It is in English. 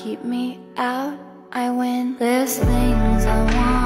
keep me out, I win. There's things I want